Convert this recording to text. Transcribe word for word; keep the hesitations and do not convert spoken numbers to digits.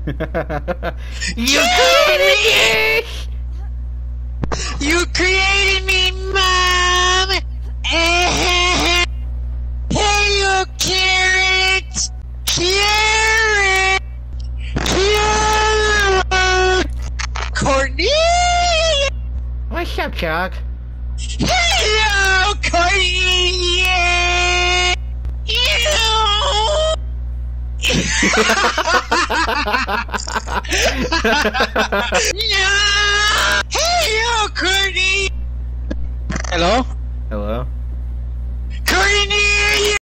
You created me! You created me, Mom! Hey, you carrot! Carrot! Carrot! Courtney! What's up, Chuck? Hello, Courtney! Yeah! No! Hello, Courtney! Hello?